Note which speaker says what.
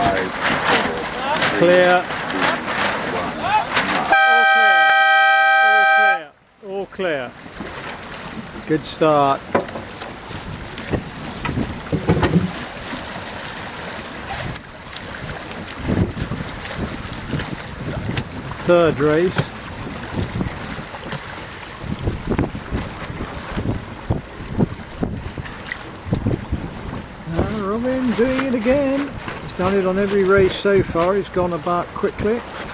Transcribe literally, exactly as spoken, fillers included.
Speaker 1: Clear. All clear. All clear. All clear. Good start. Third race. And Robin doing it again. He's done it on every race so far. He's gone about quickly.